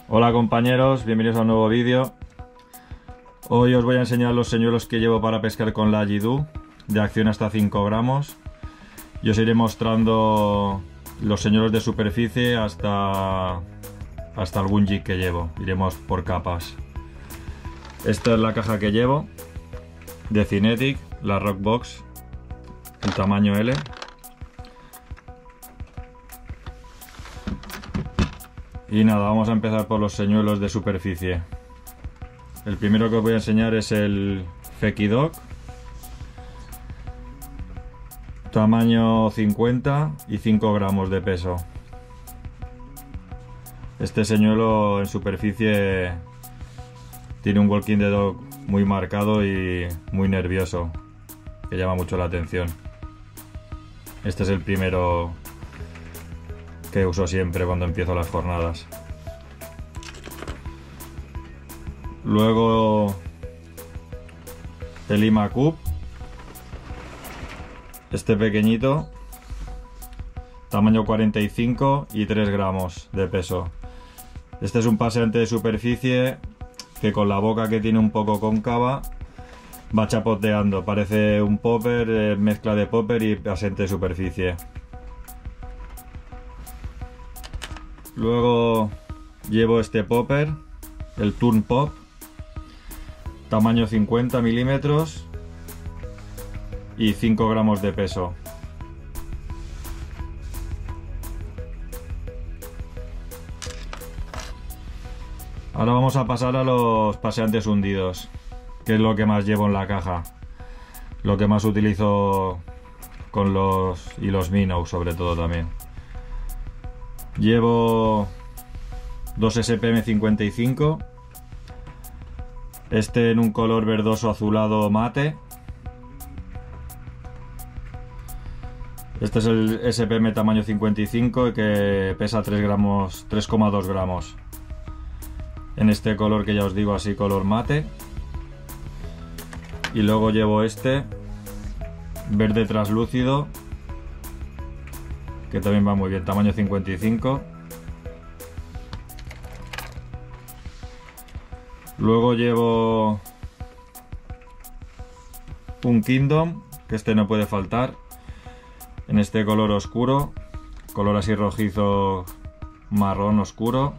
Hola compañeros, bienvenidos a un nuevo vídeo. Hoy os voy a enseñar los señuelos que llevo para pescar con la Yidu, de acción hasta 5 gramos. Y os iré mostrando los señuelos de superficie hasta algún jig que llevo. Iremos por capas. Esta es la caja que llevo, de Cinetic, la Rockbox, el tamaño L. Y nada, vamos a empezar por los señuelos de superficie. El primero que os voy a enseñar es el Fekidog, tamaño 50 y 5 gramos de peso. Este señuelo en superficie tiene un walking the dog muy marcado y muy nervioso, que llama mucho la atención. Este es el primero que uso siempre cuando empiezo las jornadas. Luego el Imacube, este pequeñito, tamaño 45 y 3 gramos de peso. Este es un paseante de superficie que con la boca que tiene un poco cóncava va chapoteando, parece un popper, mezcla de popper y paseante de superficie. Luego llevo este popper, el Turn Pop, tamaño 50 milímetros y 5 gramos de peso. Ahora vamos a pasar a los paseantes hundidos, que es lo que más llevo en la caja, lo que más utilizo con los minnows sobre todo también. Llevo dos SPM 55, este en un color verdoso azulado mate. Este es el SPM tamaño 55 que pesa 3,2 gramos. En este color que ya os digo, así color mate. Y luego llevo este verde translúcido, que también va muy bien, tamaño 55. Luego llevo un Kingdom, que este no puede faltar, en este color oscuro, color así rojizo marrón oscuro.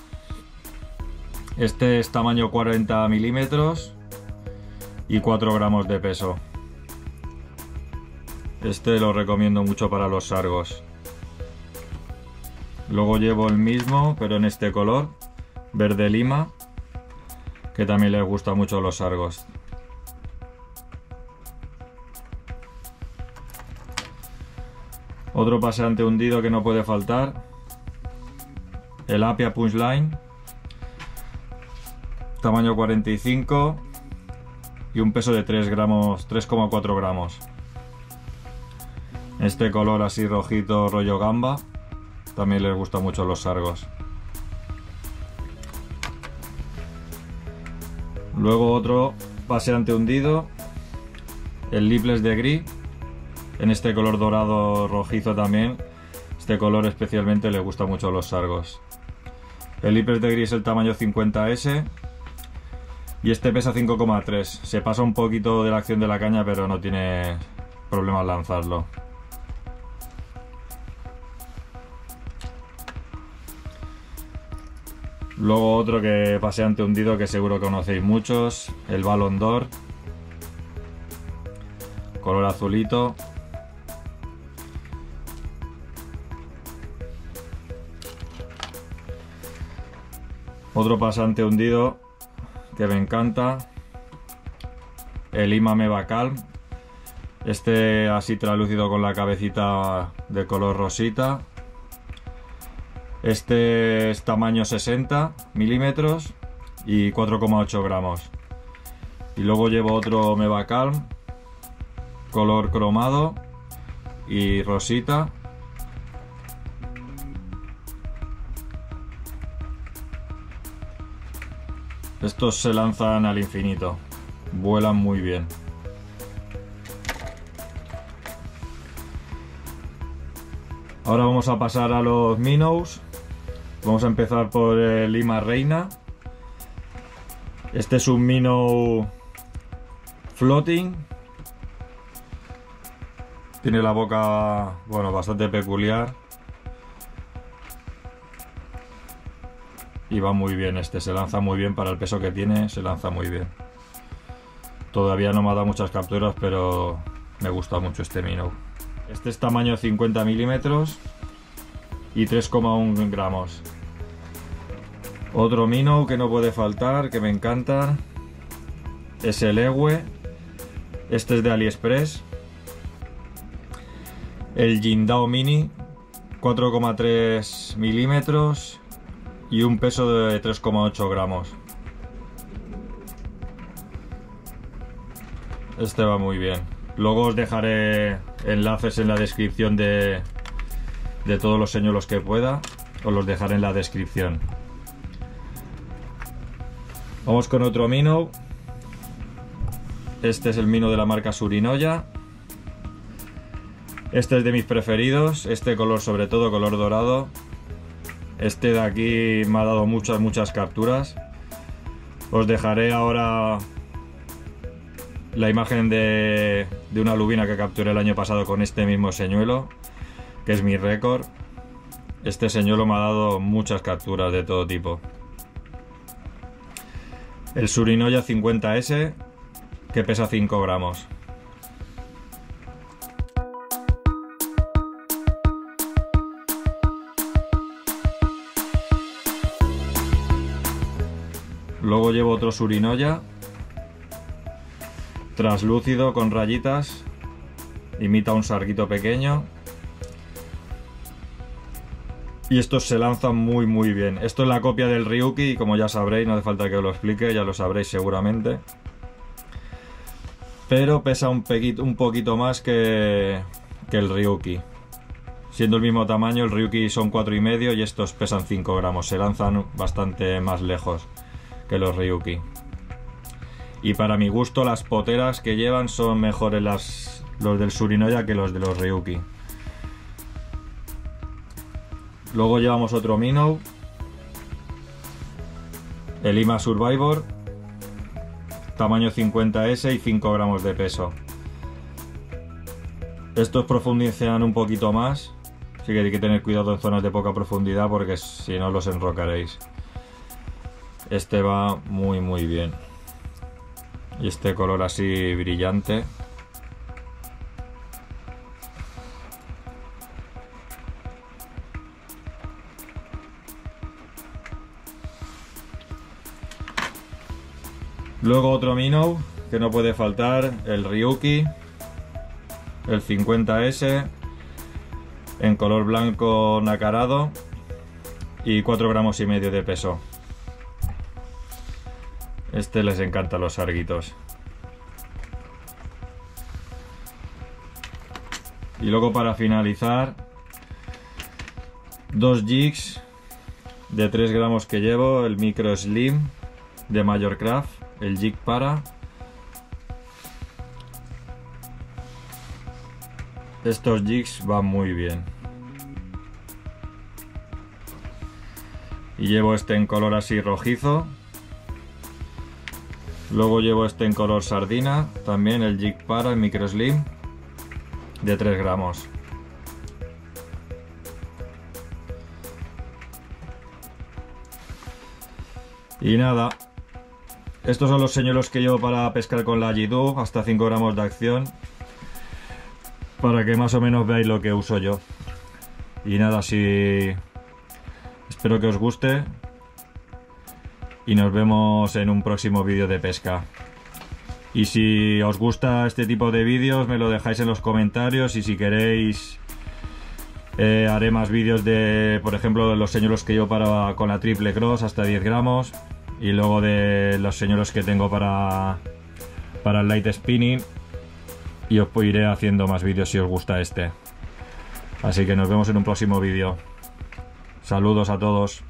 Este es tamaño 40 milímetros y 4 gramos de peso. Este lo recomiendo mucho para los sargos. Luego llevo el mismo, pero en este color, verde lima, que también les gusta mucho a los sargos. Otro paseante hundido que no puede faltar, el Apia Punchline, tamaño 45 y un peso de 3,4 gramos. Este color así rojito rollo gamba, también les gusta mucho a los sargos. Luego otro paseante hundido, el Lipless de Gris, en este color dorado rojizo también. Este color especialmente le gusta mucho a los sargos. El Lipless de Gris es el tamaño 50S y este pesa 5,3. Se pasa un poquito de la acción de la caña, pero no tiene problema al lanzarlo. Luego otro que paseante hundido que seguro conocéis muchos, el Ballon d'Or, color azulito. Otro pasante hundido que me encanta, el Ima Meva Calm, este así translúcido con la cabecita de color rosita. Este es tamaño 60 milímetros y 4,8 gramos. Y luego llevo otro Meva Calm, color cromado y rosita. Estos se lanzan al infinito, vuelan muy bien. Ahora vamos a pasar a los minnows. Vamos a empezar por el Lima Reina. Este es un minnow floating. Tiene la boca, bueno, bastante peculiar. Y va muy bien este, se lanza muy bien para el peso que tiene, se lanza muy bien. Todavía no me ha dado muchas capturas, pero me gusta mucho este minnow. Este es tamaño 50 milímetros y 3,1 gramos. Otro minnow que no puede faltar, que me encanta, es el Ewe. Este es de AliExpress. El Jingdao Mini, 4,3 milímetros y un peso de 3,8 gramos. Este va muy bien. Luego os dejaré enlaces en la descripción de todos los señuelos que pueda. Os los dejaré en la descripción. Vamos con otro minnow. Este es el minnow de la marca Surinoya. Este es de mis preferidos. Este color, sobre todo color dorado. Este de aquí me ha dado muchas capturas. Os dejaré ahora la imagen de una lubina que capturé el año pasado con este mismo señuelo, que es mi récord. Este señuelo me ha dado muchas capturas de todo tipo. El Surinoya 50S, que pesa 5 gramos. Luego llevo otro Surinoya translúcido con rayitas, imita un sarguito pequeño, y estos se lanzan muy bien. Esto es la copia del Ryuki, y como ya sabréis, no hace falta que os lo explique, ya lo sabréis seguramente, pero pesa un poquito más que el Ryuki. Siendo el mismo tamaño, el Ryuki son 4,5 y estos pesan 5 gramos, se lanzan bastante más lejos que los Ryuki. Y para mi gusto, las poteras que llevan son mejores los del Surinoya que los de los Ryuki. Luego llevamos otro minnow, el Lima Survivor, tamaño 50S y 5 gramos de peso. Estos profundizan un poquito más, así que hay que tener cuidado en zonas de poca profundidad porque si no los enrocaréis. Este va muy bien. Y este color así brillante. Luego otro minnow que no puede faltar, el Ryuki, el 50S, en color blanco nacarado y 4,5 gramos de peso. Este les encanta los sarguitos. Y luego, para finalizar, dos jigs de 3 gramos que llevo, el Micro Slim de Majorcraft, el jig para. Estos jigs van muy bien. Y llevo este en color así rojizo. Luego llevo este en color sardina, también el jig para, el Micro Slim, de 3 gramos. Y nada, estos son los señuelos que llevo para pescar con la Jidu, hasta 5 gramos de acción, para que más o menos veáis lo que uso yo. Y nada, espero que os guste. Y nos vemos en un próximo vídeo de pesca. Y si os gusta este tipo de vídeos, me lo dejáis en los comentarios. Y si queréis, haré más vídeos de, por ejemplo, de los señuelos que llevo con la Triple Cross hasta 10 gramos. Y luego de los señuelos que tengo para el light spinning. Y os iré haciendo más vídeos si os gusta este. Así que nos vemos en un próximo vídeo. Saludos a todos.